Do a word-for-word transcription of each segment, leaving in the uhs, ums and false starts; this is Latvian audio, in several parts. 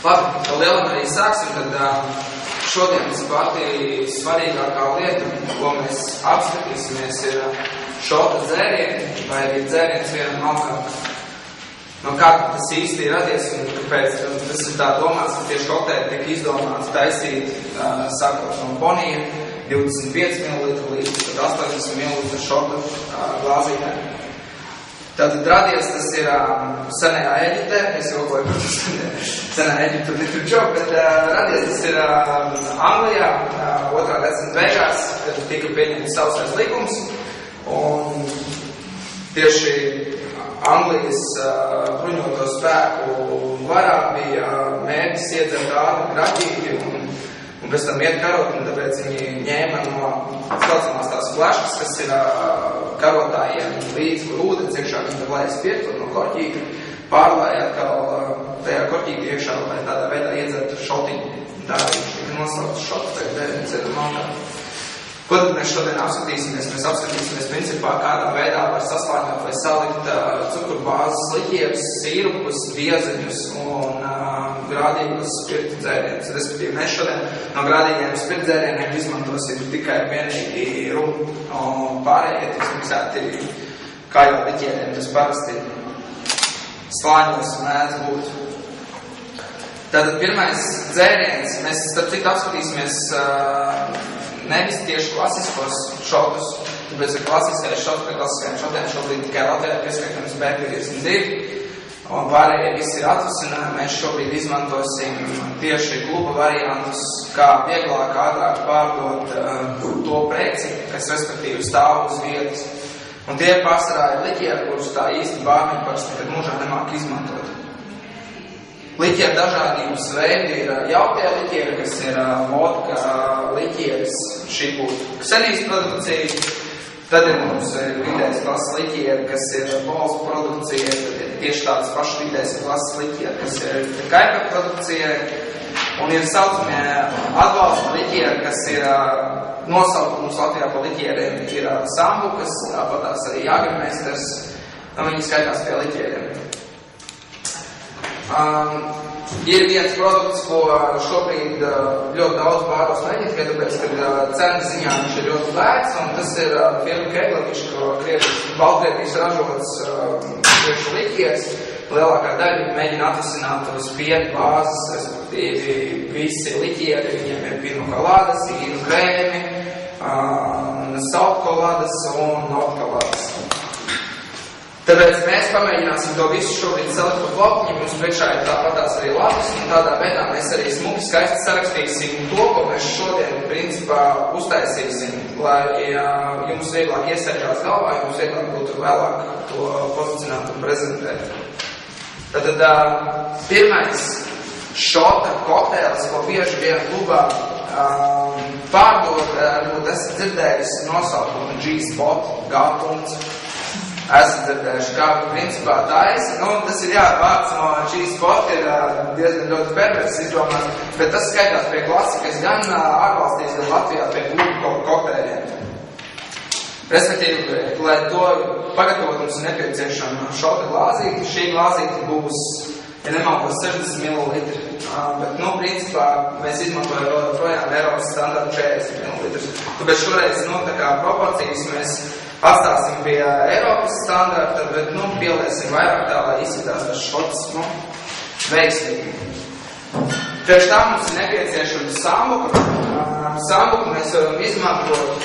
Labi, to lielam arī sāksim, tad šodienas pati svarīgākā lieta, ko mēs apskatīsimies, ir šota dzērieni, vai ir dzēriens vienam augāk. No kā tas īsti ir radies un kāpēc tas ir tā domāts, ka tieši kokteļi tika izdomāts taisīt uh, sākot no ponija divdesmit pieci mililitri līdz astoņdesmit mililitri šota uh, glāzītē. Tātad radies tas ir uh, senajā Eģiptē, es jokoju par senajā Eģiptu, nekur džok, bet uh, radies tas ir uh, Anglijā, uh, otrā gadsimta beigās, kad tika pieņemts sausais likums, un tieši Anglijas uh, bruņoto spēku varā bija mērķis iedzert ātri graķīgi un, un pēc tam iet karot, un tāpēc viņi ņēma no saucamās tās flašas, kas ir uh, karotājiem līdz, kur ūdens iekšā, viņi tad laies piektur no korķīga, pārlāja atkal uh, tajā korķīga iekšā, lai tādā veidā iedzertu šotiņu. Tā viņš tika nosaucis šotu, tagad dēļ ceru malkā. Ko tad mēs šodien apskatīsimies? Mēs apskatīsimies principā, kādā veidā var saslāņot vai salikt uh, cukurbāzes liķierus, sīrupus, biezeņus un uh, grādīgus spirtu dzērienus. Respektīvi, mēs šodien no grādīgiem spirtu dzērieniem izmantosim tikai vienīgi rumu, un pārējie tiks miksēti kā jau liķieriem, tas parasti slāņos mēdz būt. Tātad pirmais dzēriens, mēs starp citu apskatīsimies uh, nevis tieši klasiskos šotus, tāpēc, ka klasiskais šots pie klasiskajiem šotiem šobrīd tikai Latvijā pieskaitams B piecdesmit divi, un pārējie visi ir atvasinājumi. Mēs šobrīd izmantosim tieši kluba variantus, kā vieglāk, ātrāk pārdot uh, to preci, kas respektīvi stāv uz vietas. Un tie pārsvarā ir liķieri, kurus tā īsti bārmeņi parasti nekad mūžā nemāk izmantot. Liķieru dažādības veidi ir jaukie liķieri, kas ir vodka liķieris, šī būtu Ksenijas produkcija. Tad ir mums vidējas klases liķieri, kas ir Pols produkcija, tad ir tieši tādas pašas vidējas klases liķieri, kas ir Kaipa produkcija. Un ir saucamie atbalsta liķieri, kas ir nosaukums Latvijā pa liķieriem, ir sambukas, tāpatās arī Jāgermeisters, un viņi skaitās pie liķieriem. Um, ir viens produkts, ko šobrīd uh, ļoti daudz pārdos mēģina, tikai tāpēc, ka uh, cenas ziņā viņš ir ļoti lēts, un tas ir uh, firma Keglevičs, ko Baltkrievijas ražots uh, priekšu liķieris. Lielākā daļa mēģina atvasināt uz piena bāzes, respektīvi visi liķieri, viņiem ir pinokolādes, īnu krēmi, uh, saltkolādes un notkolādes. Tāpēc mēs pamēģināsim to visu šobrīd salikt pa plaukiņiem, jums priekšā ir tāpatās arī lapas, un tādā veidā mēs arī smuki skaisti sarakstīsim to, ko mēs šodien principā uztaisīsim, lai ja jums vieglāk iesēžās galvā, jums vieglāk būtu vēlāk to pozicionēt un prezentēt. Tātad pirmais šota kokteils, ko bieži vien klubā um, pārdod, varbūt esat dzirdējis nosaukumu G-spot, G-punkts. Esat dzirdējuši, kā principā taisa. Nu, tas ir jā, vārds no G-spot ir diezgan ļoti pervers izdomāts, bet tas skaitās pie klasikas gan ārvalstīs, gan Latvijā pie klubu kokteļiem. Respektīvi, lai to pagatavot, mums ir nepieciešama šota glāzīte. Šī glāzīte būs, ja nemaldos, sešdesmit mililitri, bet, nu, principā mēs izmantojam projām Eiropas standartu četrdesmit mililitri. Tāpēc šoreiz, nu, tā kā proporcijas mēs atstāsim pie Eiropas standarta, bet, nu, pieliesim vairāk tā, lai izskatās tas šots, nu, veiksmīgi. Priekš tā mums ir nepieciešama sambuka. Sambuku mēs varam izmantot,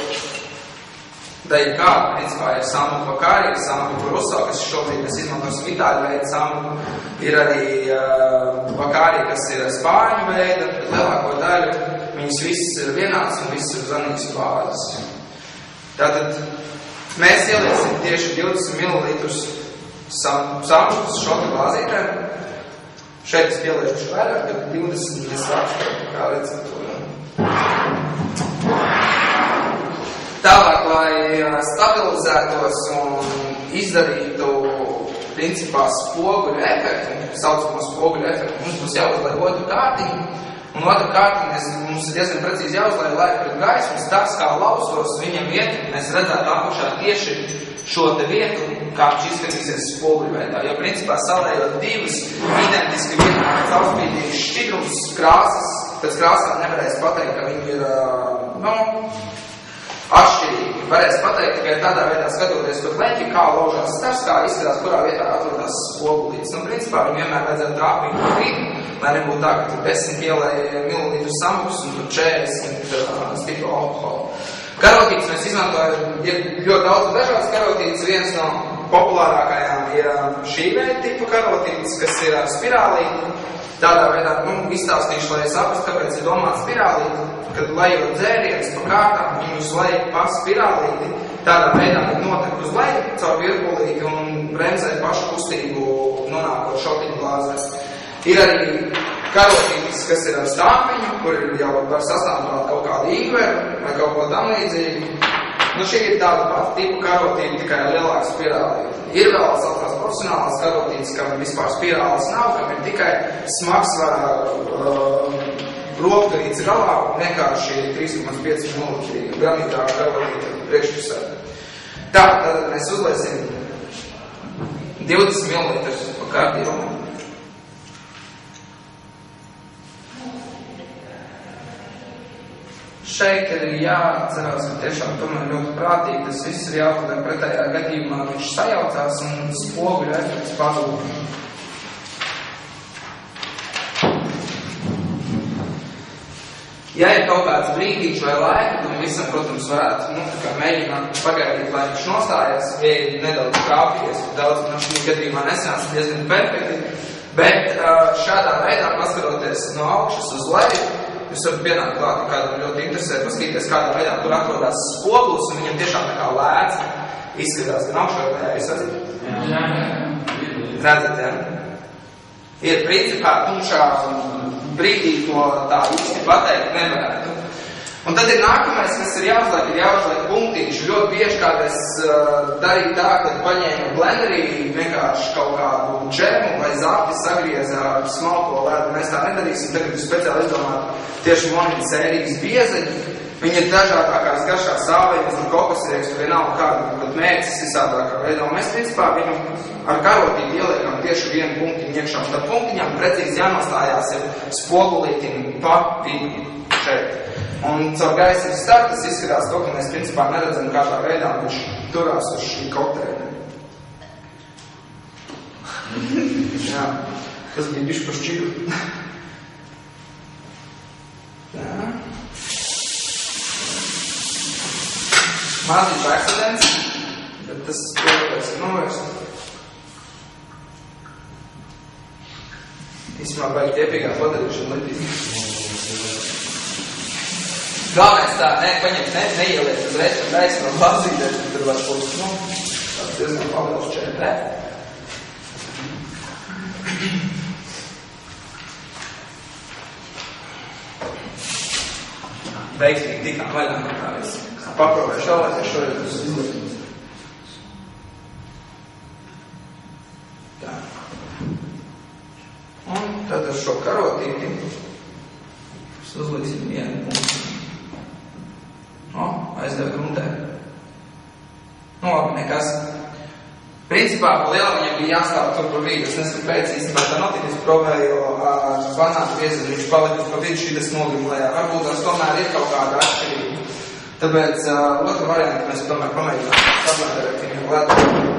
da ir kā, principā, ir sambuka vakārī, sambuka ruso, kas šobrīd mēs izmantosim itāļu veidu sambuku. Ir arī uh, vakārī, kas ir spāņu veida, bet lielāko daļu viņas visas ir vienāds un visas ir zanīgas bāzes. Tātad mēs ieliesim tieši divdesmit mililitrus sambukas šota glāzītē. Šeit es pieliešu vairāk, bet divdesmit es rakstu, kā redzat to. Tālāk, lai stabilizētos un izdarītu principā spoguļu efektu, saucamo spoguļu efektu, mums būs jāuzlai otru kārtiņu. Un otra kārtiņa mums ir diezgan precīzi jāuzlai, lai pret gaismas tas, kā lausos viņam iet, mēs redzētu apakšā tieši šo te vietu, kā viņš izskatīsies spoguļu veidā. Jo principā salējot divas identiski vienādas caurspīdīgs, šķidrums, krāsas, pēc krāsām nevarēs pateikt, ka viņi ir, nu, atšķirīgi. Varēs pateikt tikai tādā veidā skatoties pat leņķi, kā laužās stars, kā izskatās, kurā vietā atrodas spogulītes. Nu, principā, viņu vienmēr vajadzētu trāpīt pa vidu, lai nebūtu tā, ka tur desmit ielēja mililitru samuks un tur četrdesmit uh, stipru alkoholu. Karotītes mēs izmantojam, ir ļoti daudz dažādas karotītes. Viens no populārākajām ir šī veida tipa karotītes, kas ir spirālīti. Tādā veidā, nu, izstāstīšu, lai saprast, kāpēc ir domāts spirālīti, kad lejot dzērienus pa kārtām, viņus lej pa spirālīti, tādā veidā notek uz leju caur virpulīti un bremzē pašu kustību nonākot šotiņu glāzēs. Ir arī karotītes, kas ir ar stāpiņu, kur jau var sastāvot kaut kādu īveru vai kaut ko tam līdzīgi. Nu, šī ir tāda pati tipa karotīte, tikai lielāka spirālīte. Ir vēl saucās profesionālās karotītes, kam vispār spirāles nav, kam ir tikai smagsvarā uh, rokturītes galā un vienkārši trīs komats pieci mililitri gramītāka karotīte priekšpusē. Tā, tad mēs uzliesim divdesmit mililitrus pa kārtību. Šeit ir jāatcerās, ka tiešām tomēr ļoti prātīgi tas viss ir jāpadara pretējā gadījumā, viņš sajaucās un spoguļu efekts padūk. Ja ir kaut kāds brīdīgs vai laika, tad visam, protams, varētu, nu, tā kā mēģināt pagaidīt, lai viņš nostājas, ja ir nedaudz krāpījies, daudz, nu, šī gadījumā nesanāca diezgan perfekti, bet šādā veidā, paskatoties no augšas uz leju, jūs varat pienākt klāt, ja kādam ļoti interesē, paskatīties, kādā veidā tur atrodās spogulis, un viņam tiešām tā kā lēts izskatās gan augšā, vai jūs redzat? Redzat, ja? Ir principā tumšā brīdī to tā īsti pateikt nevarētu. Un tad ir nākamais, kas ir jāuzliek, ir jāuzliek punktīši. Ļoti bieži kādreiz uh, darīja tā, kad paņēma blenderī vienkārši kaut kādu džemu vai zapti sagrieza ar smalko ledu. Mēs tā nedarīsim, tagad ir speciāli izdomāt tieši monīta sērijas biezeņi. Viņi ir dažādākās garšās sāvējas, tur kokosrieks, tur vienalga kāda, bet mērķis visādākā veidā. Un mēs, principā, viņam ar karotīti ieliekam tieši vienu punktiņu iekšā. Un tad punktiņam precīzi jānostājās ir spogulītim pa vidu šeit. Un caur gaisa starp tas izskatās to, ka mēs principā neredzam, kādā veidā viņš turās uz šī kokteļa. Jā, tas bija bišķi pa šķiru. Jā. Maziņš akcidents, bet tas pēc ir novērst. Īsumā baigi tiepīgā padarīšana litīgi. Galvenais tā, ne, paņemt, ne, neieliet uzreiz par gaisa no glāzītēs, tur var būt, nu, tāds diezgan paliels čētrē. Veiksmīgi tikām vaļā no tā viss. Paprovēšu vēl, lai es šoreiz uz izliekums. Tā. Un tad ar šo karotīti uzliksim vienu punktu. No, aizdev gruntē. Nu, labi, nekas. Principā, pa lielam viņam bija jāstāv tur pa vidu. Es nezinu, pēc īstenībā tā notika, es provēju ar banātu piezadu, viņš palika pa vidu šī tas nogrimlējā. Varbūt tās tomēr ir kaut kāda atšķirība. Tāpēc uh, otru variantu mēs tomēr pamēģinām sablendēt viņu ledu.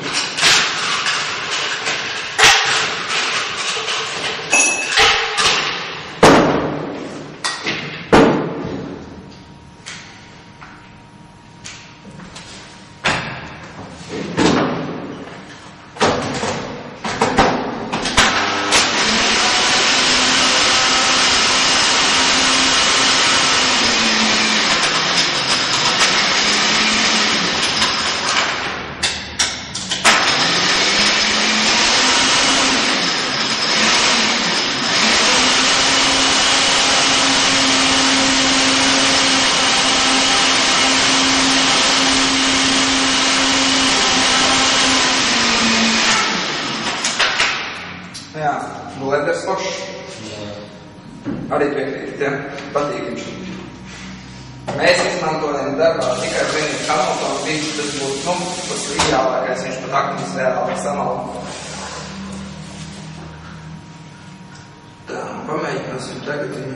Jā, blenders foršs. Arī piekrīt, ja? Patīk viņš. Mēs izmantojam darbā tikai vienīgi Hamiltonu bīdzi, tas būtu, nu, tas ideālākais, viņš pat aktīvs reāli samalda. Tā, pamēģināsim tagad viņu.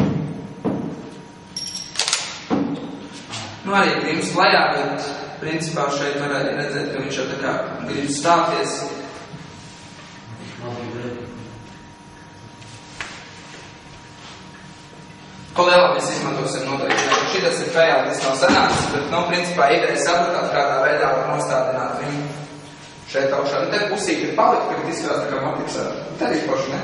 Nu, arī grims lejā, bet principā šeit var arī redzēt, ka viņš jau tā kā grib stāties. Ko lielā mēs izmantosim noteikti. Šitas ir fejāli, tas nav sanāks, bet, nu, principā ideja sapratāt, kādā veidā var nostādināt viņu šeit augšā. Nu, te pusīti ir palikt, kad izskatās tā kā matiksā. Te arī poši, ne?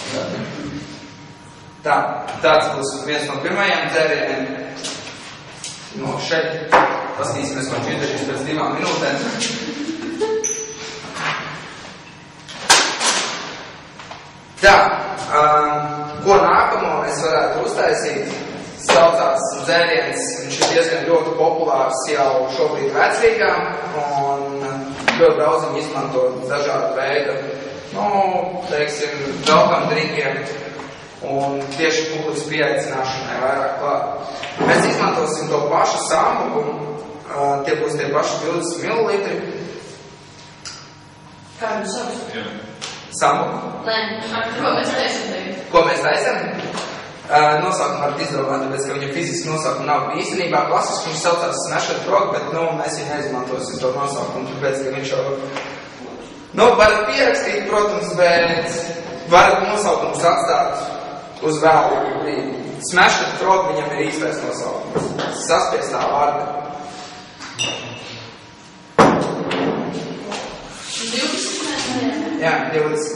Tā, tāds būs viens no pirmajiem dzērieniem. No šeit paskatīsimies, ko viņš izdarīs pēc divām minūtēm. Tā, um, ko nākamo mēs varētu uztaisīt? Saucās dzēriens, viņš ir diezgan ļoti populārs jau šobrīd Vecrīgā, un ļoti daudz viņi izmanto dažādu veidu, nu, teiksim, velkam drinkiem, un tieši publikas pieaicināšanai vairāk klāt. Mēs izmantosim to pašu sambuku, uh, tie būs tie paši divdesmit mililitri. Kā jums sauc? Sambuku. Nē, ko mēs taisam tagad? Ko mēs taisam? Uh, nosaukumu varat izdomāt, tāpēc, ka viņam fiziski nosaukumu nav. Īstenībā klasiski viņš saucās Smash and Frog, bet, nu, mēs viņu neizmantosim to nosaukumu, tāpēc, ka viņš jau... Nu, varat pierakstīt, protams, bet varat nosaukumus atstāt uz vēlu brīdi. Smash and Frog viņam ir īstais nosaukums. Saspiestā vārda. Jā, divdesmit.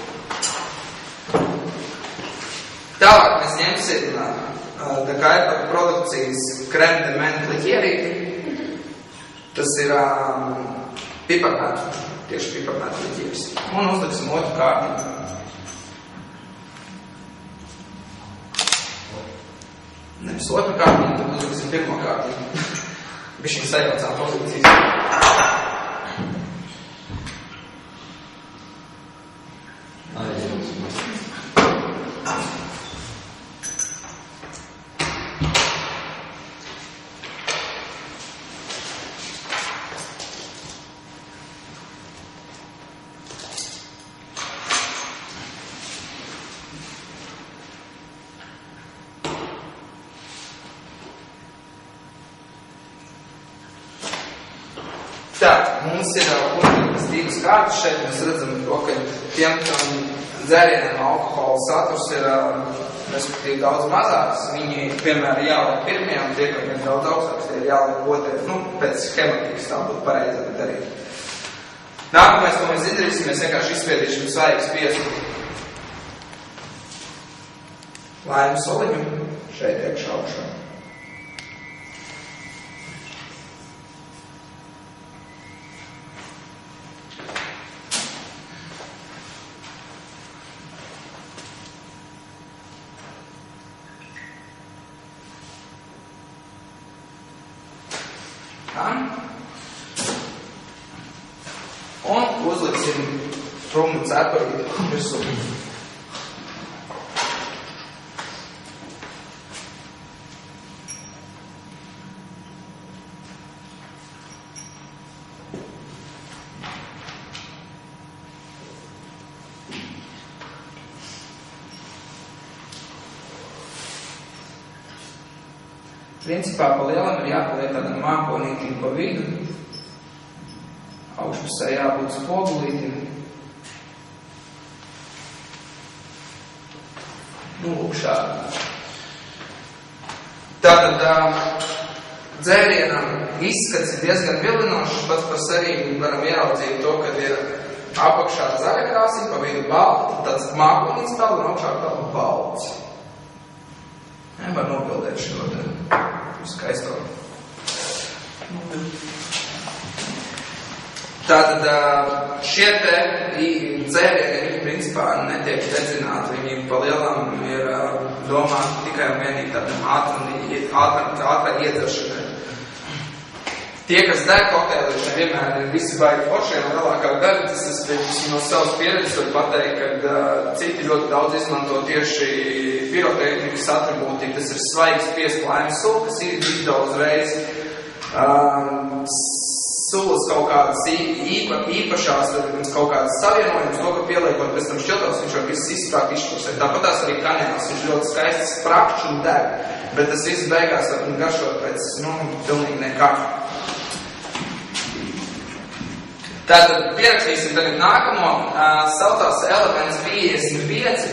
Tālāk mēs ņemsim tā kā ir par produkcijas crème de menthe liķierīti. Tas ir um, piparmētu, tieši piparmētu liķieris. Un uzliksim otru kārtību. Nevis otru kārtību, tad uzliksim pirmo kārtību. Bišķiņ sajaucām pozīcijas. Tā, mums ir uzliktas divas kārtas. Šeit mēs redzam to, ka tiem, kam dzērieniem alkohola saturs ir respektīvi daudz mazāks. Viņi, piemēram, jāliek pirmie, un tie, kam ir daudz augstāks, tie ir jāliek otrie. Nu, pēc schematikas tā būtu pareizi darīt. Nākamais, ko mēs izdarīsim, mēs vienkārši izspiedīsim svaigu spiestu laimu soliņu šeit iekšā augšā. Un uzliksim trumnu cepurīti virsū. Principā pa lielam ir jāpaliek tādam mākonītim pa vidu. Augšpusē jābūt spogulītim. Nu, lūk šādi. Tātad dzērienam izskats ir diezgan vilinošs, pats par sevi varam ieraudzīt to, kad ir apakšā zaļa krāsī, pa vidu balti, tāds mākonīts tālu un augšā tālu balts. Nevar nobildēt šo te skaisto. Tātad šie te dzērieni, viņi principā netiek dedzināti, viņi pa lielam ir domāti tikai un vienīgi tādam ātrai iedzeršanai. Tie, kas der kokteilus, nevienmēr ir visi baigi foršiem, lielākā daļa, tas es no savas pieredzes varu pateikt, ka citi ļoti daudz izmanto tieši pirotehnikas atribūtīgi, tas ir svaigs piesplājums sula, kas ir izdo uzreiz. Um, sulas kaut kādas īpa, īpašās, kaut kādas savienojumus, to, ka pieliekot pēc tam šķiltos, viņš jau viss izsprāk izšķirsē. Tāpat tās arī kanēls, viņš ļoti skaists sprakšs un deg, bet tas viss beigās var garšot pēc, nu, pilnīgi nekā. Tātad pierakstīsim tagad nākamo, uh, saucās elements piecdesmit pieci.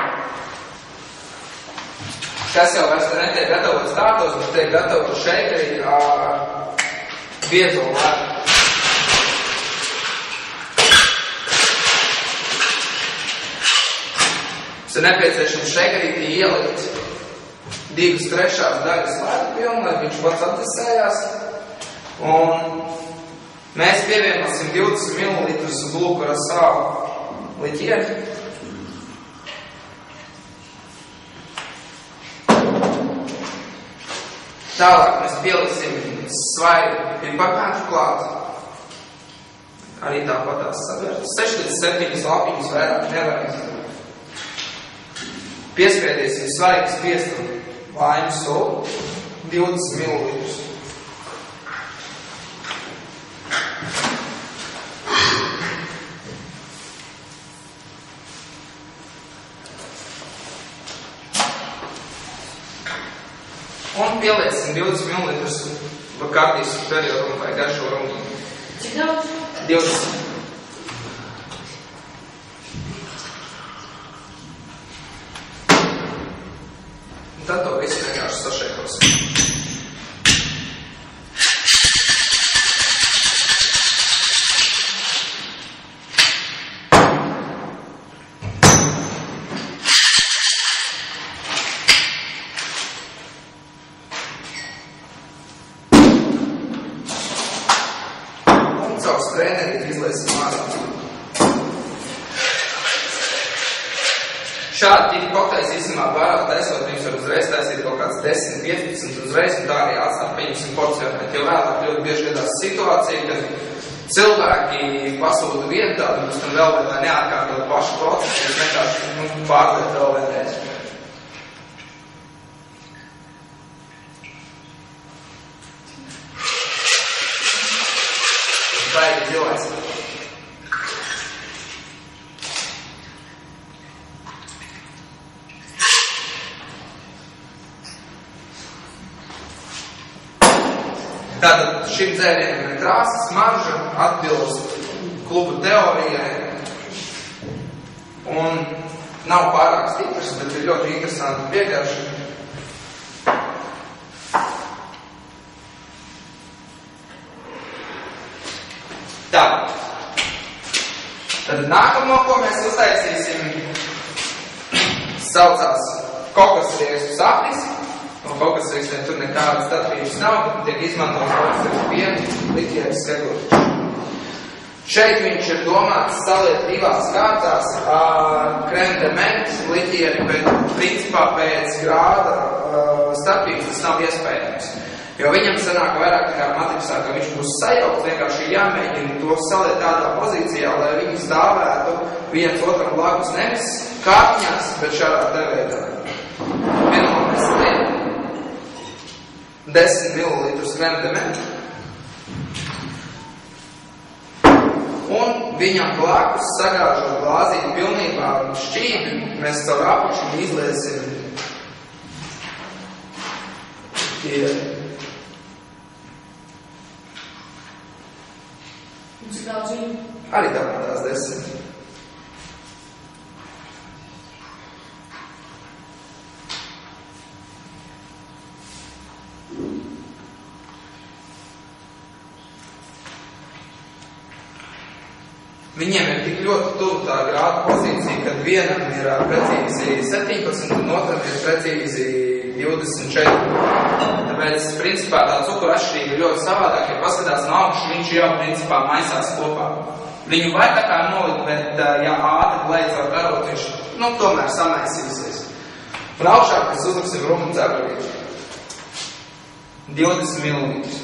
Šis jau vairs netiek gatavots tādos, bet tiek gatavots šeit arī uh, viezo ledu. Mums ir nepieciešams šekarītī ielikt divas trešās daļas ledu pilnu, lai viņš pats atdesējās. Un mēs pievienosim divdesmit mililitrus glukura sālu liķieri. Tālāk mēs pieliksim svaigu piparmētru klāt. Arī tāpat tās savērt. seši līdz septiņi lapiņas vairāk nevajag. Piespiedīsim svaigas piestam laimu soli divdesmit mililitrus. Un pielieksim divdesmit mililitrus kārtīs periodu vai garšo rumu. Cik daudz? divdesmit. Un tad to visu vienkārši sašēkosim. Caur skrēneri izlaisim ārā. Šādi tīri kokteļs īstenībā vairāk taisot, viņus var uzreiz taisīt kaut kāds desmit, piecpadsmit uzreiz, un tā arī atstāt, pieņemsim porcionēt. Jo vēlāk ļoti bieži gadās situācija, kad cilvēki pasūta vienu tādu, un pēc tam vēl vai neatkārtot pašu procesu, kas vienkārši nu, pārliet vēl vienreiz. Baigi dzīvais. Tātad šim dzērienam ir krāsa, smarža, atbilst klubu teorijai un nav pārāk stiprs, bet ir ļoti interesanti vienkārši. Tā. Tad nākamo, ko mēs uztaisīsim, saucās kokosriekstu sapnis. Un kokosriekstiem tur nekādas starpības nav, bet tiek izmantots kokosriekstu pienu, liķieris, skegurķi. Šeit viņš ir domāts saliet divās kārtās crème de menthe, liķieri, bet principā pēc grāda starpības tas nav iespējams. Jo viņam sanāk vairāk kā matricā, ka viņš būs sajaukt, vienkārši jāmēģina to saliet tādā pozīcijā, lai viņi stāvētu viens otram blakus nevis kārtņās, bet šādā te veidā. Pirmā mēs liekam desmit mililitrus crème de menthe. Un viņam blakus sagāžot glāzīti pilnībā šķīvi, mēs caur apakšu izliesim pieri. Cik daudz viņu? Arī tāpat tās desmit. Viņiem ir tik ļoti tuvu tā grāda pozīcija, kad vienam ir precīzi septiņpadsmit un otram ir precīzi divdesmit četri. Tāpēc, principā, tā cukura atšķirība ir ļoti savādāk, ja paskatās no augšu, viņš jau, principā, maisās kopā. Viņu var tā kā nolikt, bet, ja ātri gleic ar karot, viņš, nu, tomēr samaisīsies. Un augšāk mēs uzliksim rumu cepurīti. divdesmit mililitrus.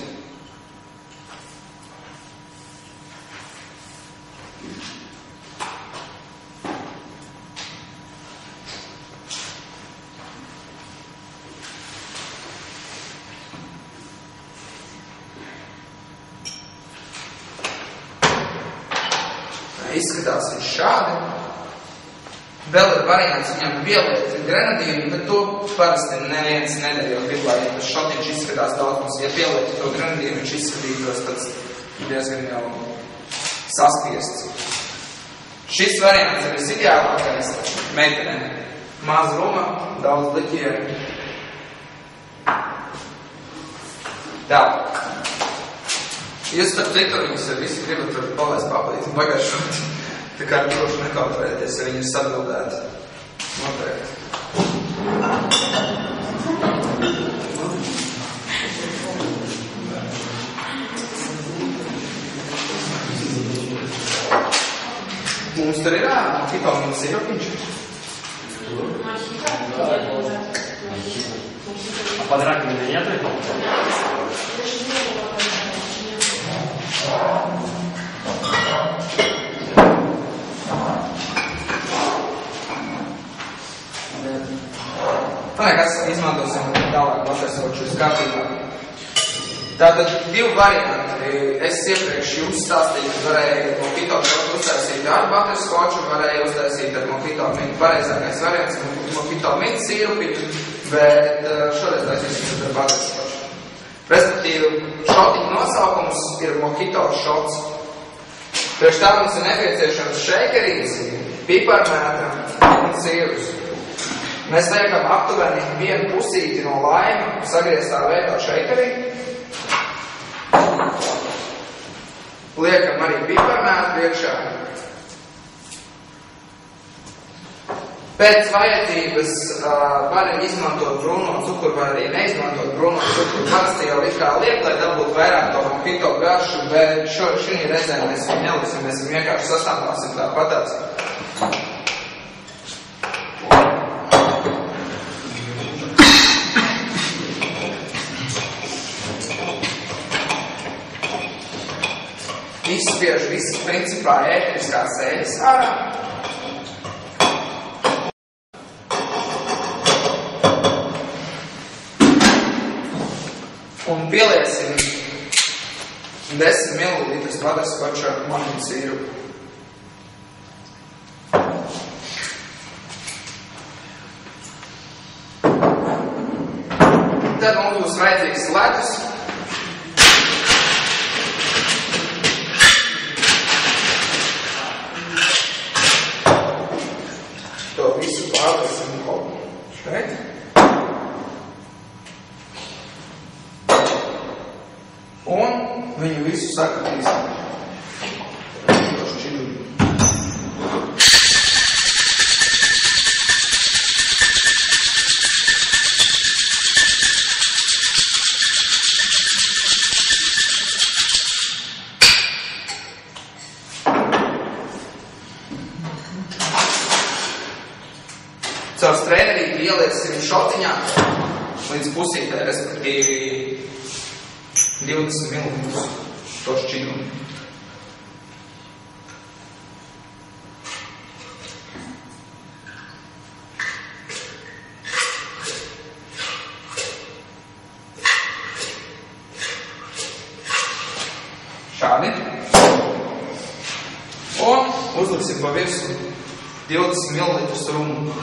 izskatās viņš šādi. Vēl ir variants viņam pieliet grenadīnu, bet to parasti neviens nedara, jo gribā, ja tas šotiņš izskatās daudz mums, ja pieliet to grenadīnu, viņš izskatītos tāds diezgan jau saspiests. Šis variants ir visideālākais meitenēm. Maz ruma, daudz liķieru. Tā. Jūs starp citu, jūs ar visi gribat tur palaist papalīt un pagaršot. Tā kā droši nekautrēties, ja viņi ir sabildēti. Noteikti. Mums tur ir ārā, hitomīnas sirupiņš. А под раковиной нет этого? Tā nekas izmantosim tālāk patesot šis kārtībā. Tātad divi varianti. Es iepriekš jums stāstīju, ka varēju mojito uztaisīt ar butterskoču, varēju uztaisīt ar mojito mintu. Pareizākais variants ir mojito mintu sīrupiņu, bet šoreiz taisīsim ar butterskoču. Respektīvi, šotiņu nosaukums ir mojito šots. Priekš tā mums ir nepieciešams šeikerīts, piparmētra un sīrus. Mēs liekam aptuveni vienu pusīti no laima, sagrieztā veidā šeikerī. Liekam arī piparmētu iekšā. Pēc vajadzības uh, varam izmantot brūno cukuru, var arī neizmantot brūno cukuru. Parasti jau it kā liek, lai dabūtu vairāk to mojito garšu, bet šo, šī reizē mēs viņu neliksim, mēs viņu vienkārši sastāvāsim tāpatās. Izspiež viss principā ēteriskās sēļas ārā. Un pieliesim desmit mililitrus butterskoča mažu sīrupu. Tad mums būs vajadzīgs ledus. To visu pārliesim kaut šeit. Un viņu visu sakatīsim. To šķiļu. Caur strēnerīti ieliesim šotiņā līdz pusītē, respektīvi divdesmit mililitrus to šķidrumu. Šādi. Un uzliksim pa virsu divdesmit mililitrus rumu.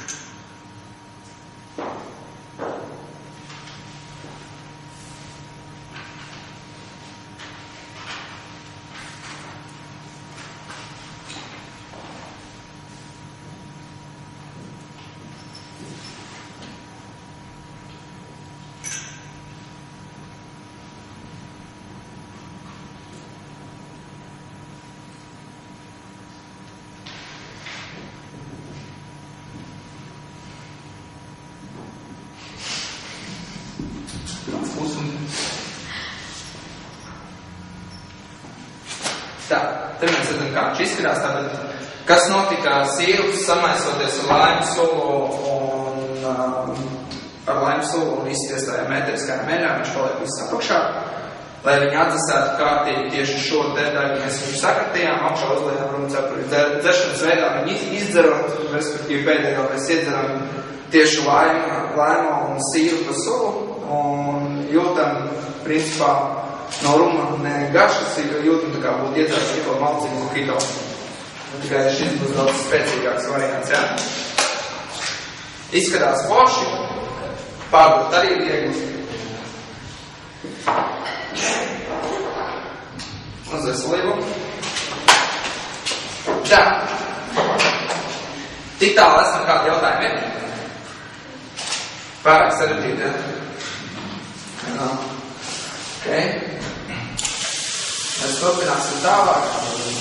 Tā, te mēs redzam, kā viņš izskatās. Tātad, kas notika sīrups samaisoties ar laimu sulu un uh, ar laimu sulu un izspiestājām metriskajām mēļām, viņš paliek viss apakšā. Lai viņi atdzesētu kārtīgi tieši šo te daļu, mēs viņu sakratījām, apšā uzlējām rumcepuri. Dzeršanas veidā viņi izdzerot, respektīvi pēdējā mēs iedzeram tieši laimu, laimu un sīrupa sulu un jūtam, principā, no ruma ne garšas, jūtam tā kā būtu iedzērs tikko malciņu mojito. Tikai šis būs daudz spēcīgāks variants, jā? Izskatās forši, pārdot arī viegli. Uzvēs lību. Tā. Tik tālu esam kādi jautājumi. Pārāk sarežģīti, ja? Jā. Ok. Mēs turpināsim tālāk.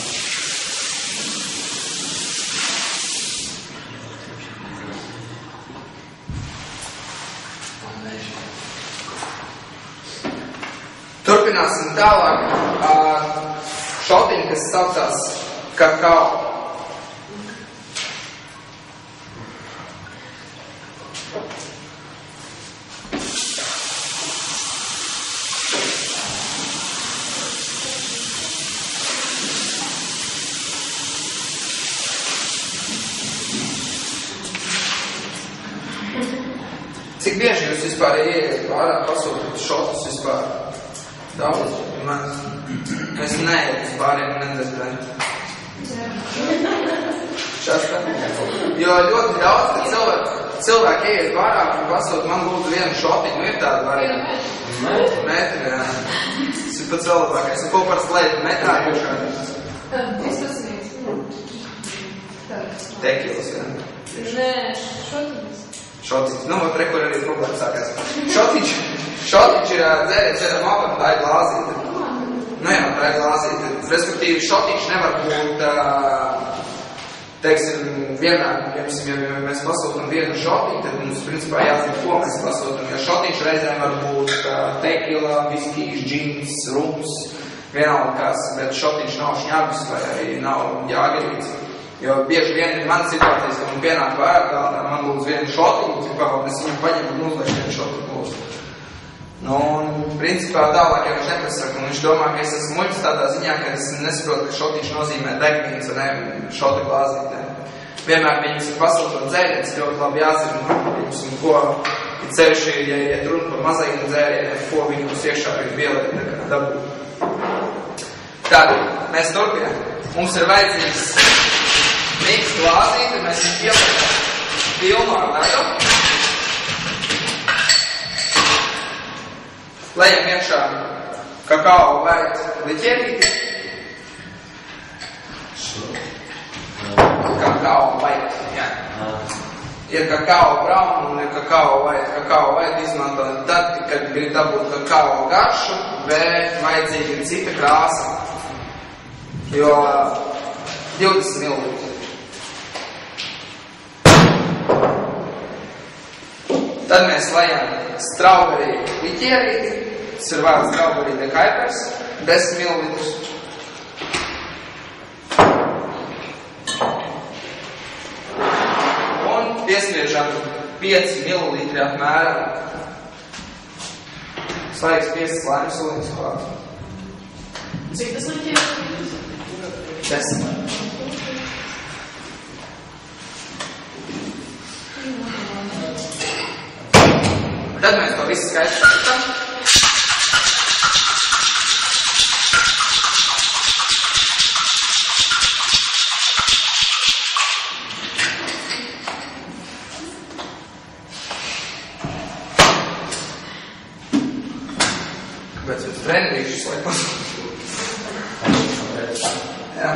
Turpināsim tālāk ar šotiņu, kas saucās kakao. Cik bieži jūs vispār ieiet pārā pasūtīt šotus vispār? Daudz? Man, es neietu uz pāriem nedzerbēju. Šasta? Jo ļoti daudz, ka cilvēki, cilvēki ieiet pārā un pasūt, man būtu vienu šotiņu, ir tāda varianta. Metri, jā. Tas ir pats vēl labākais. Un ko par slēdu metrā iekšā? Es pasniedz. Tekilas, jā. Nē, šotiņas. Šotiņš. Nu, vat re, kur arī problēma sākās. Šotiņš, šotiņš ir dzēriens vienam apam, tā ir glāzīte. Nu jā, tā ir glāzīte. Respektīvi, šotiņš nevar būt, teiksim, vienmēr, piemēram, ja mēs pasūtam vienu šotiņu, tad mums, principā, jāzina, ko mēs pasūtam. Jo šotiņš reizēm var būt tekila, viskijs, džins, rums, vienalga kas, bet šotiņš nav šņabis vai arī nav jāgarīts. Jo bieži vien ir man situācijas, ka man pienāk vērtā, man lūdz vienu šotiņu, cipā, un es viņu paņemu un uzlieku vienu šotiņu lūdzu. Nu, un principā tālāk, ja viņš nepasaka, un viņš domā, ka es esmu muļķis tādā ziņā, ka es nesaprotu, ka šotiņš nozīmē degvīns un ne šoti glāzītē. Vienmēr viņus ir pasūtot dzēriens, ļoti labi jāzina, viņus un ko, ir cevišķi, ja iet runa par mazajiem dzērieniem, ko viņus iekšā ir bielēt nekā dabūt. Tātad, mēs turpinām. Mums ir vajadzīgs miks glāzīti, mēs viņu ieliekam pilnu ar ledu. Lejam iekšā kakao vai liķierīti. Kakao vai, jā. Ir kakao brown un ir kakao vai. Kakao vai izmantojam tad, kad grib dabūt kakao garšu, bet vajadzīga ir cita krāsa. Jo divdesmit mililitri. Tad mēs lejam strawberry liķierīti, tas ir vārds strawberry de kaipers, desmit mililitrus. Un piespriežam pieci mililitri apmēram. Svaigs piecas laimes ūdens klāt. Cik tas liķierītis? Desmit. Tad mēs to visu skaisti sakam. Kāpēc jūs trenerīšus, lai pasūtu? Jā.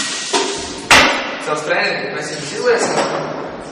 Savs trenerīt mēs jums izliesim.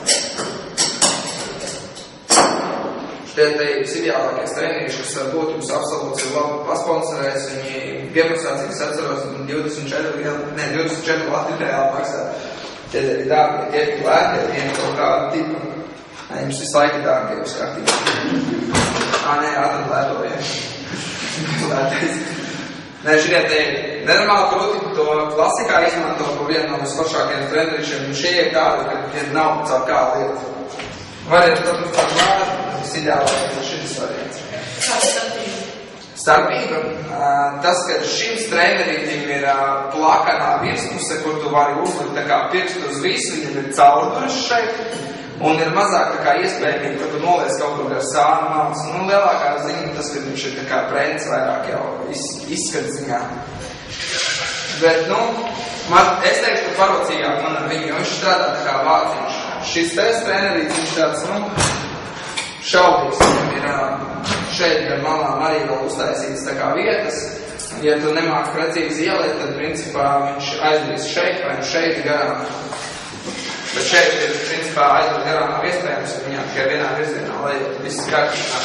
Tie te ideālākais trenīši, kas var būt jums absolūts ir labi pasponsorēs, viņi pieprasās, cik es atceros, divdesmit četri, ne, divdesmit četri lati reāli maksā. Tie te ir dārgi, tie ir lēti, tie ir kaut kāda tipa. Nē, jums visu laiku dārgi, jūs kārtīgi. Ā, nē, atrat lēto, jā. Lētais. Nē, šitie te ir nenormāli krūti, to klasikā izmanto par vienu no visforšākajiem trenīšiem, un šie ir tādi, ka tie nav caur kā lieta. Variet, tad nu caur klāt, ideālākais ir šis variants. Kāda starpība? Starpība. Tas, ka šim trenerītim ir plakanā virspuse, kur tu vari uzlikt tā kā pirkstu uz visu, viņam ir caurduris šeit, un ir mazāk tā kā iespējamība, ka tu noliec kaut kur ar sānu malas. Nu, lielākā ziņa tas, ka viņš ir tā kā brends vairāk jau iz, izskats ziņā. Bet, nu, Man, es teikšu, ka parocīgāk man ar viņu, jo viņš strādā tā kā vāciņš. Šis tests trenerīts, viņš tāds, nu, šaubīgs. Viņam ir šeit gar malām arī vēl uztaisīts tā kā vietas. Ja tu nemāki precīzi ieliet, tad principā viņš aizdarīs šeit vai šeit garām. Bet šeit ir, principā, aizdarīt garām nav iespējams, ja viņām tikai vienā virzienā, lai viss kārtībā.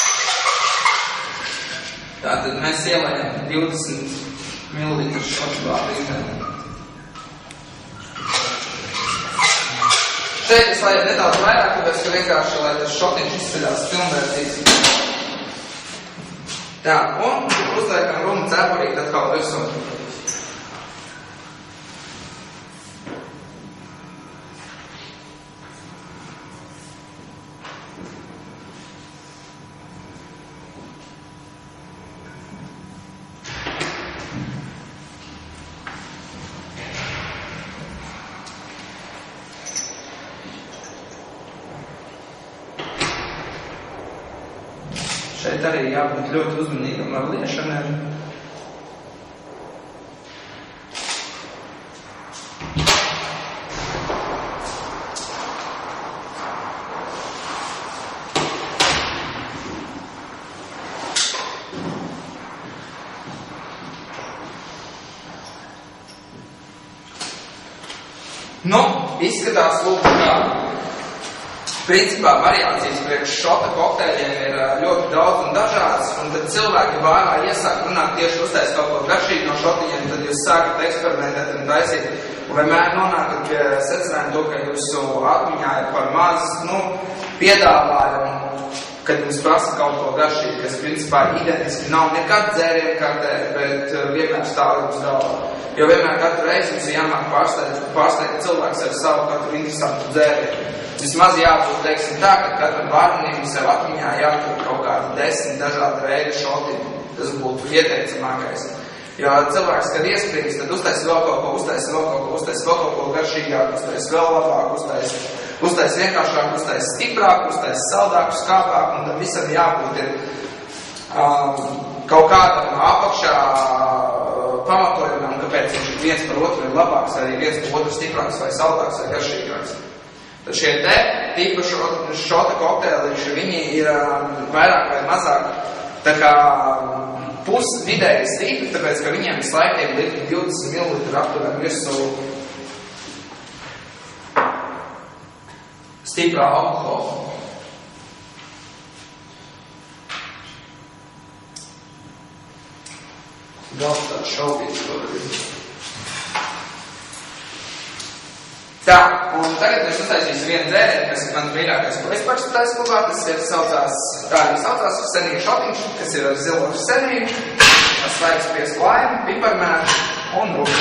Tātad mēs ielējam divdesmit mililitrus šočbāru izmēru. Šeit es vajag nedaudz vairāk, tāpēc, ka vienkārši, lai tas šotiņš izceļās pilnvērtīgs. Tā, un uzliekam rumu cepurīt atkal virsū. Šeit arī jābūt ļoti uzmanīgam ar liešanai. Nu, izskatās lūk kā. Principā variācijas priekš šota kokteļiem ir ļoti daudz un dažādas, un tad cilvēki vārā iesāk runāt tieši uztais kaut ko garšīgi no šotiņiem, tad jūs sākat eksperimentēt un taisīt, un vienmēr nonākat pie secinājuma to, ka jūsu atmiņā ir par maz, nu, piedāvājumu, kad jums prasa kaut ko garšīgi, kas principā identiski nav nekad dzērienu kartē, bet vienmēr stāv jums galvā. Jo vienmēr katru reizi jums jāmāk pārsteigt, pārsteigt cilvēks ar savu katru interesantu dzērienu. Vismaz jābūt, teiksim tā, ka katram vārnīm sev atmiņā jātur kaut kādi desmit dažādi veidi šotiņi. Tas būtu ieteicamākais. Jo cilvēks, kad iesprīgs, tad uztais vēl kaut ko, uztais vēl kaut ko, uztais vēl kaut ko garšīgāk, uztais vēl labāk, uztais, uztais vienkāršāk, uztais stiprāk, uztais saldāk, skāpāk, un tam visam jābūt ir um, kaut kādam apakšā uh, pamatojumam, kāpēc viņš viens par otru ir labāks, arī viens par otru stiprāks vai saldāks vai garšīgāks. Tad šie te tipa šota kokteiliši, viņi ir vairāk vai mazāk tā kā pus vidēji stipri, tāpēc, ka viņiem visu laiku tiek likt divdesmit mililitru aptuveni virsū stiprā alkohola. Daudz tāds šaubīgs to darīt. Tā, un tagad mēs uztaisīsim vienu dzērienu, kas ir mans mīļākais, ko es pašu taisu klubā. Tas ir saucās, tā arī saucās senīju šotiņš, kas ir ar zilo senīju, ar svaigs piesku laimu, piparmētu un rūku.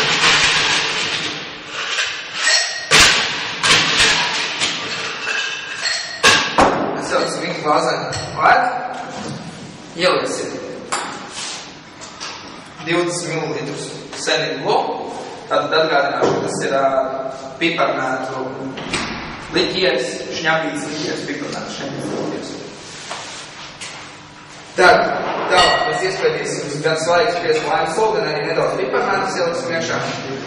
Es jau esmu viņu glāzēm lēt, ieliesim divdesmit mililitrus senīju loku. Tātad atgādināšu, ka tas ir uh, piparmētu liķieris, šņabīts liķieris, piparmētu šņabīts liķieris. Tad, tālāk mēs iespēdīsim gan svaigs piesku laimu soli, gan arī nedaudz piparmētas ieliksim iekšā.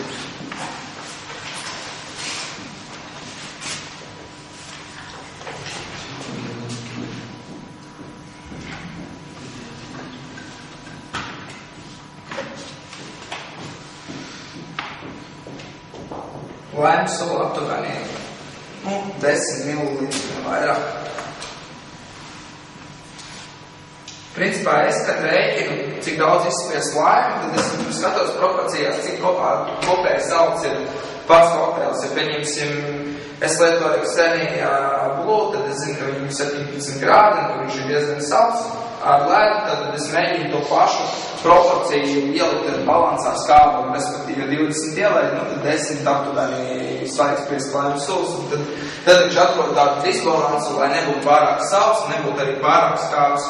Laimu soli aptuveni, nu, desmit mililitri vairāk. Principā es, kad rēķinu, cik daudz izspies laimu, tad es skatos proporcijās, cik kopā kopēji salds ir pats kokteils. Ja pieņemsim, es lietoju arī senī blūdu, tad es zinu, ka viņam ir septiņpadsmit grādi, un viņš ir diezgan salds. Ar ledu, tad es mēģinu to pašu proporciju ielikt ar balansā skābu, respektīvi divdesmit ielēt, nu tad desmit aptuveni svaigs piesku laimu solis, un tad, tad viņš atrod tādu disbalansu, lai nebūtu pārāk salds, nebūtu arī pārāk skābs.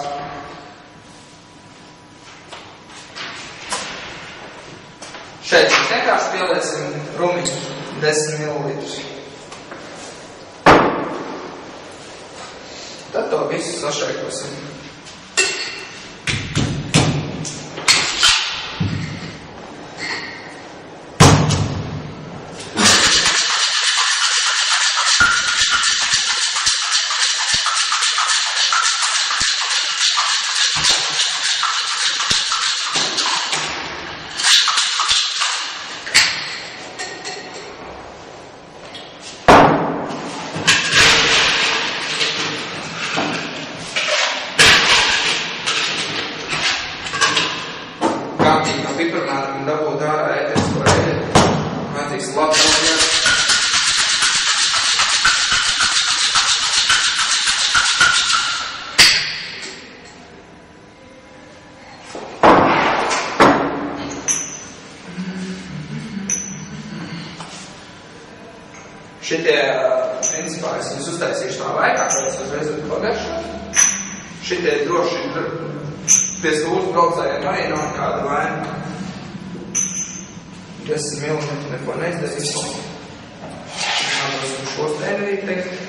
Šeit mēs vienkārši pieliesim rumiņu desmit mililitrus. Tad to visu sašaikosim. Šitie, principā, es viņus uztaisīšu tā laikā, kad es uzreiz varu pagaršot. Šitie droši pie stūras braucējiem arī nav nekāda vaina. desmit milimetri neko neizdarīs. Nādos šos tēnerīt teikt.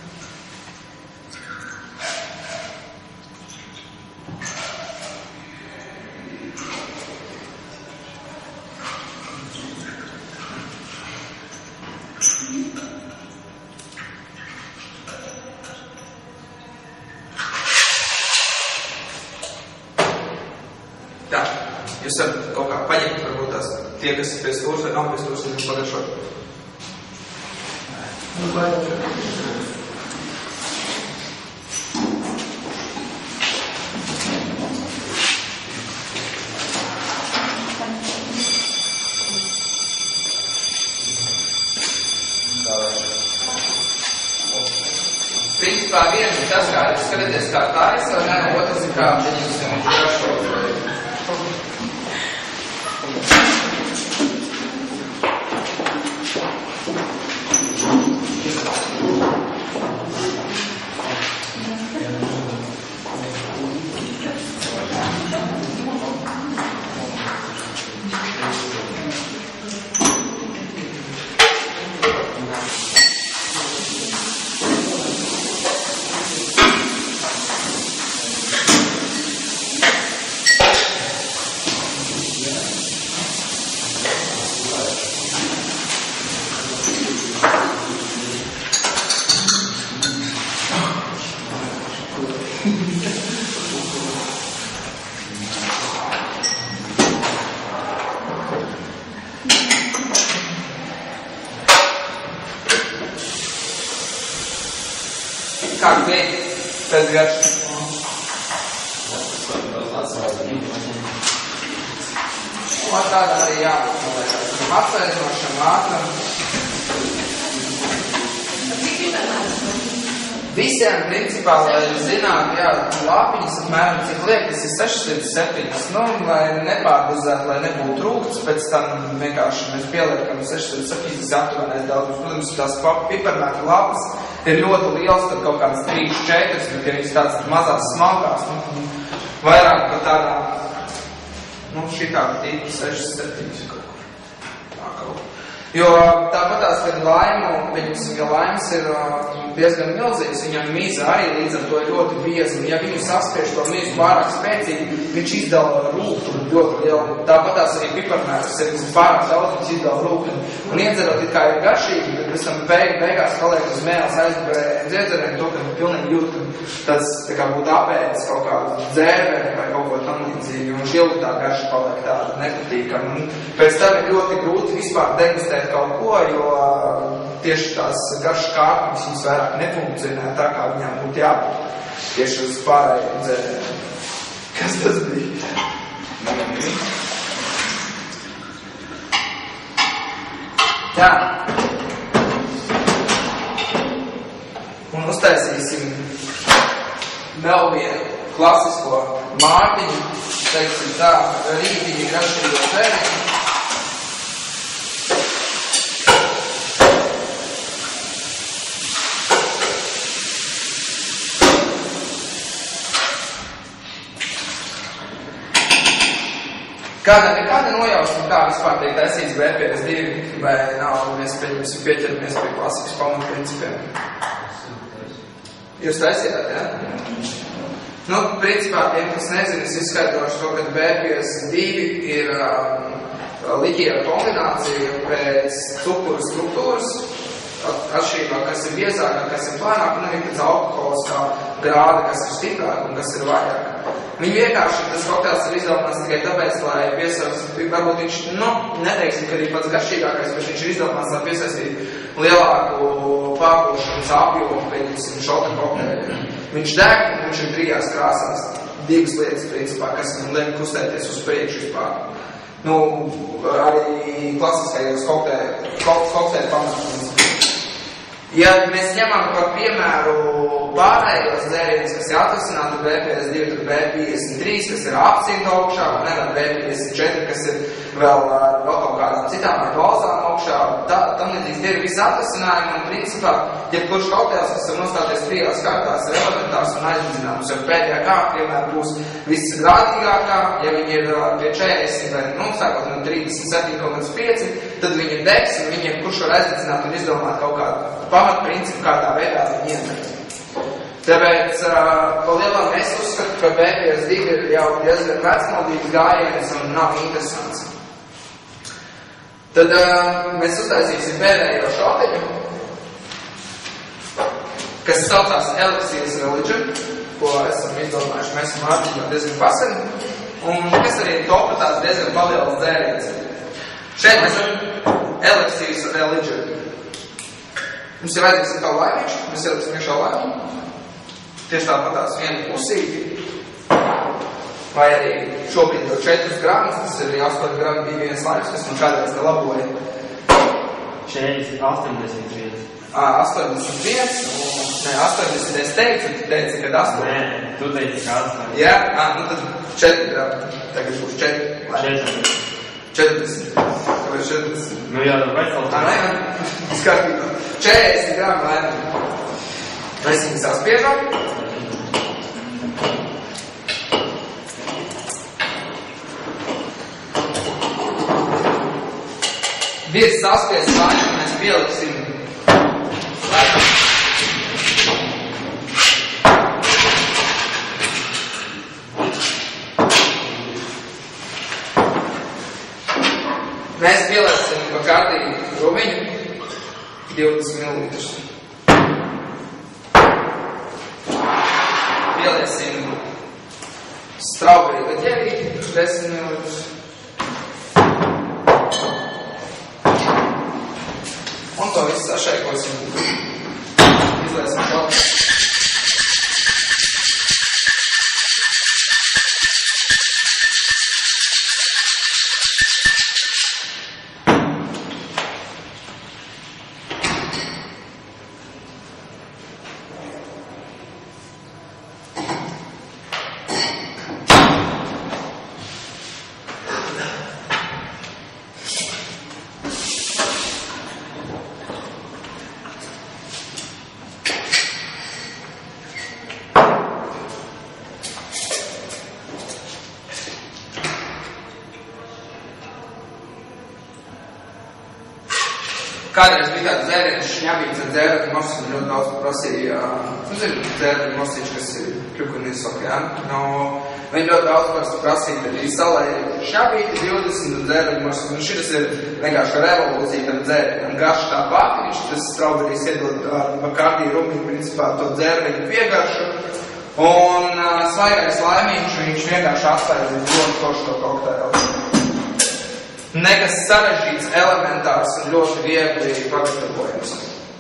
Tā, jūs varat kaut kā paņemt, varbūt tās tie, kas ir pie stūras vai nav pie stūras, viņu pagaršot. Principā viens ir tas, kā jūs skatāties kā taisa, vai ne, otrs ir kā viņš ir garšot. Kāds bija pēc garšas? Un tādā arī jābūt, man liekas, apsveicošam, ātram. Visiem, principā, lai zinātu, jā, lapiņas apmēram, cik liek, tas ir sešas līdz septiņas, nu, lai nepārdozētu, lai nebūtu rūgts, pēc tam vienkārši mēs pieliekam sešas līdz septiņas aptuvenais daudz. Protams, tās piparmēta lapas ir ļoti liels, tad kaut kāds trīs, četras, bet ja viņas tāds mazās smalkās, nu, vairāk par tādām, nu, šitā tīpa sešas, septiņas kaut kur. Tā kaut kur. Jo tāpatās, kad laimu, viņas, ja laimas ir diezgan milzīgs, viņam mīza arī līdz ar to ir ļoti bieza. Ja viņu saspiež to mīzu pārāk spēcīgi, viņš izdala rūku ļoti lielu. Tāpatās arī piparmērs, ja viņš pārāk daudz, viņš izdala rūku. Un iedzerot, it kā ir garšīgi, bet pēc tam beig, beigās paliek uz mēles aizbrējiem iedzeriem to, ka pilnīgi jūt, ka tas tā kā būtu apēdis kaut kādu dzērveri vai kaut ko tam līdzīgi. Un šilti tā garša paliek tāda nepatīkama. Un pēc tam ir ļoti grūti vispār degustēt kaut ko, jo tieši tās garšas kārtības viņas vairāk nefunkcionē tā, kā viņām būtu jābūt tieši uz pārējiem dzēriem. Kas tas bija? Tā. Un uztaisīsim vēl vienu klasisko mārtiņu, teiksim tā, rītiņa garšīgo dzēriņu. Kāda, kāda nojausma, kā vispār tiek taisīts B P S divi, vai nav, mēs pieņemsim pieķeramies pie klasikas pamatprincipiem? Jūs taisījāt, jā? Nu, principā, tiem, kas nezina, es izskaidrošu to, ka B P S divi ir um, liķiera kombinācija pēc cukuru struktūras, atšķirībā, kas ir biezāk, kas ir plānāk, un arī pēc alkoholiskā grāda, kas ir stiprāk un kas ir vājāk. Viņi vienkārši, tas kokteils ir izdomāts tikai tāpēc, lai piesaistītu, varbūt viņš, nu, neteiksim, ka arī pats garšīgākais, bet viņš ir izdomāts, lai piesaistītu lielāku pārpūšanas apjomu, pieņemsim, šota kokteļu. Viņš deg, un viņš ir trijās krāsās. Divas lietas, principā, kas man liek kustēties uz priekšu vispār. Nu, arī klasiskajos kokteļu pamatprincipiem. Ja mēs ņemam par piemēru pārējos dzērienus, kas ir atvasināti B P S divi, tad B piecdesmit trīs, kas ir apcīta augšā, un nevar B piecdesmit četri, kas ir vēl, vēl kaut kādām citām ar balzām augšā. Tā, tam līdzīgs tie ir visi atvasinājumi, un principā, ja kurš kokteils, kas var nostāties trijās kārtās, ir elementārs un aizmidzināms, jo pēdējā kārta vienmēr būs viss grādīgākā, ja viņi ir pie četrdesmit vai, nu, sākot no trīsdesmit septiņi komats pieci, tad viņi ir degs, un viņiem kurš var aizdedzināt un izdomāt kaut kādu pamatprincipu, kādā veidā viņi iedara. Tāpēc, uh, pa lielām es uzskatu, ka B P S divi ir jau diezgan vecmodīgs gājiens un nav interesants. Tad uh, mēs uztaisīsim pēdējo šotiņu, kas saucās Elixir's Religion, ko esam izdomājuši mēs un Mārtiņā diezgan paseni, un kas arī topa tās diezgan palielas dzēriens. Šeit mēs varam Elixir's Religion. Mums ir vajadzīgs atkal laimiņš, mēs ieliksim iekšā laimiņu. Tieši tāpat tās viena pusīti. Vai arī šobrīd jau četras gramus, tas ir astoņi grami bija viens laiks, kas man kādreiz te laboja. četrdesmit, astoņdesmit viens. Ā, astoņdesmit viens, un, ne, astoņdesmit es teicu, tu teici, kad astoņi. Nē, tu teici, ka astoņi. Jā, ā, nu tad četri grami. Tagad būs četri. četrdesmit. četrdesmit. Kāpēc četrdesmit? Nu jā, tad vajag Ā, nē, skatībā. četrdesmit grami laimiņu. Mēs viņu saspiežam. Virs saspies laimiņu mēs pieliksim laimiņu. Mēs pielēsim pa kārtīgi rumiņu divdesmit mililitrus. Pieliesim strawberry liķerī desmit mililitrus. Un to visu sašaikosim. Izliesim šotu. Kādreiz bija tāds dzēriens, šņabīts ar dzērienu mosīšu, ļoti daudz prasīja, nu, zinu, dzērienu mosīšu, kas ir kļukunis, ok, ja? Nu, viņi ļoti daudz prasīja, tad ir salēja šņabīti divdesmit un dzērienu mosīšu. Un šitas ir vienkārši revolūcija tam dzērienam. Garš tāpat, viņš tas strawberries iedod Bacardi rumiņu, principā, to dzērienu piegaršu. Un uh, svaigais laimiņš, viņš vienkārši atstāja ļoti košu to kokteilu. Nekas sarežģīts, elementārs un ļoti viegli pagatavojams.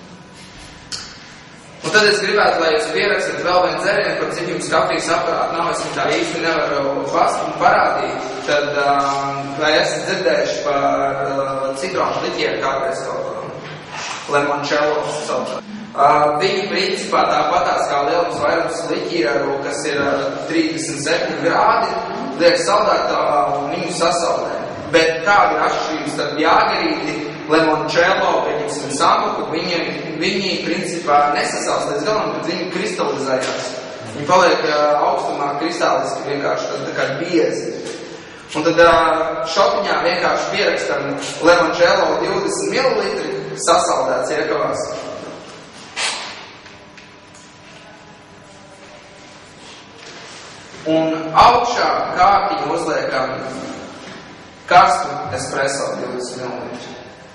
Un tad es gribētu, lai jūs pierakstat vēl vienu dzērienu, par cik jums kafijas aparātu nav, es tā īsti nevaru parādīt, tad um, vai esat dzirdējuši par uh, citronu liķieru kādreiz kaut ko limoncello saucā. Uh, viņi principā tāpatās kā lielums vairums liķieru, kas ir uh, trīsdesmit septiņi grādi, liek saldētā un viņu sasaldē. Bet kāda ir atšķirības starp jāgarīti, limoncello, pieņemsim sambuku, viņi, viņi principā nesasals līdz galam, bet viņi kristalizējās. Viņi paliek uh, augstumā kristāliski vienkārši tā, tā kā biezi. Un tad uh, šotiņā vienkārši pierakstam limoncello divdesmit mililitri sasaldēts iekavās. Un augšā kārtiņu uzliekam karstu espresso divdesmit mililitri.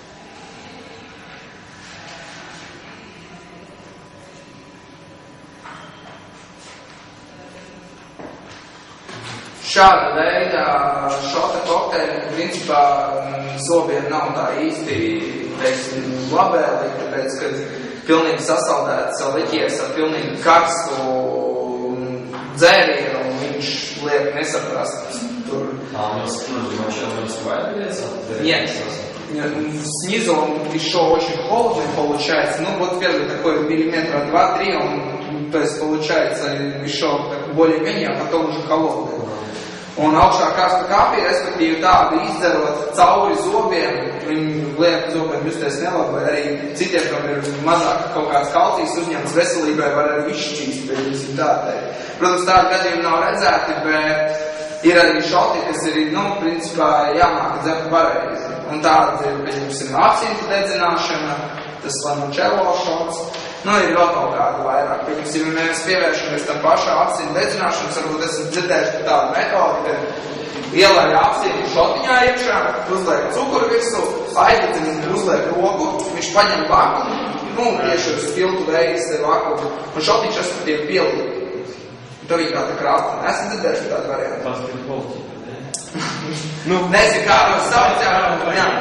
Šāda veida šota kokteļi, principā, zobiem nav tā īsti, teiksim, labēlīgi, tāpēc, kad pilnīgi sasaldēts liķieris ar pilnīgi karstu dzērienu, un viņš liek nesaprast tur. А, у нас, ну, вообще, у нас бывает, Нет. снизу он еще очень холодный получается, ну вот первый такой миллиметра два-три, он, то есть получается еще более-менее, а потом уже холодный. Un augšā karsta kafija, respektīvi tādu izdzerot cauri zobiem, viņi liek zobiem justies nelabi, vai arī citiem, kam ir mazāk kaut kāds kalcijas uzņemts veselībai, var arī izšķīst, bet jums ir tādēļ. Protams, tādi gadījumi nav redzēti, bet ir arī šoti, kas ir, nu, principā jāmāk dzert pareizi. Un tādi ir, pieņemsim, absintu dedzināšana, tas limoncello šots. Nu, ir vēl kaut kāda vairāk. Pieņemsim, ja mēs pievēršamies tam pašā absintu dedzināšanas, varbūt esam dzirdējuši tādu metodi, ka ielēja absintu šotiņā iekšā, uzliek cukuru virsū, aiditini uzliek roku, viņš paņem vakumu, nu, tieši uz piltu veids te vakumu, un šotiņš esmu tiek pielīt. To viņi kā tā krāpta. Esam dzirdējuši tādu variantu. Tas ir polti, ne? Nu, nezinu, kā to sauc, jā, jā.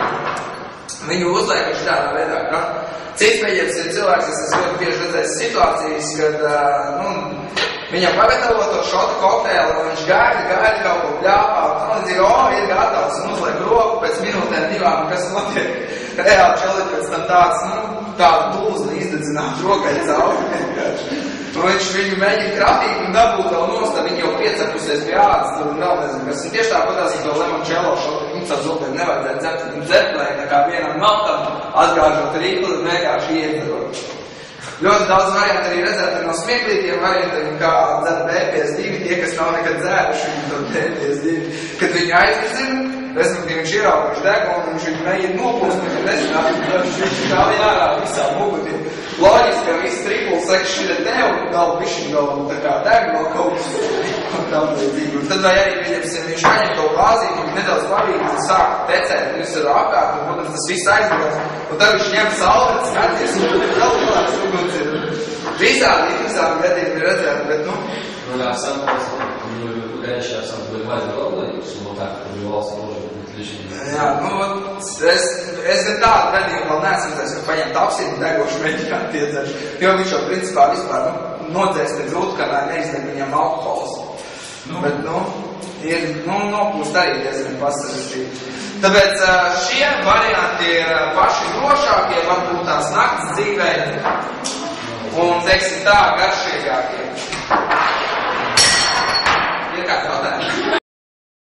Viņu uzliekuši tādā veidā, ka cits pieņems ir cilvēks, es esmu ļoti bieži redzējis situācijas, kad, nu, viņam pagatavo to šota kokteili, un viņš gaida, gaida kaut ko pļāpā, un dzīvo, o, ir gatavs, un uzliek roku pēc minūtēm divām, kas notiek. Reāli čeli pēc tam tāds, nu, tādu dūzni izdedzināt rokai cauri vienkārši. Un viņš viņu mēģina kratīt un dabūt vēl nost, viņi jau piecepusies pie ādas, tur vēl nezinu, kas. Un tieši tāpatās ar to limoncello šotu, viņu caur zobiem nevajadzētu dzert, viņu dzertlēja, tā kā vienam maltam atgāžot rīkli un vienkārši iedzerot. Ļoti daudz variantu arī redzēt no smieklīgiem variantiem, kā dzer B P S divi, tie, kas nav nekad dzēruši viņu to B P S divi. Kad viņi aizvirzina, respektīvi viņš ierauga, viņš deguna, viņš viņu mēģina nopūst, viņš nezināt, viņš kā jārā visā mugutī. Loģiski, ka viss tripuls saka, šī te un vēl višķi vēl tā kā deg vēl kaut kas tam līdzīgi. Un tad vai arī, pieņemsim, viņš paņem to glāzīti, viņš nedaudz pavīgs un sāk tecēt, un viņš ir apkārt, un, protams, tas viss aizgās. Un tad viņš ņem saulēt, skaties, un vēl kāds uguns ir. Visādi interesanti gadījumi ir redzēti, bet, nu... Ну, да, сам горячий сам выливает голову, вот так, пробивался тоже отлично. Jā, nu, es, es gan tādu gadījumu vēl neesmu redzējis, ka paņemt apsīti degošu mēģināt iedzeršu, jo viņš jau principā vispār, nu, nodzēst pēc rūtkanā, neizdeg viņam alkohols. Nu. Bet, nu, ir, nu, nopūst arī diezgan pasažistīgi. Tāpēc šie varianti ir paši drošākie, varbūt tās nakts dzīvē, un, teiksim tā, garšīgāk.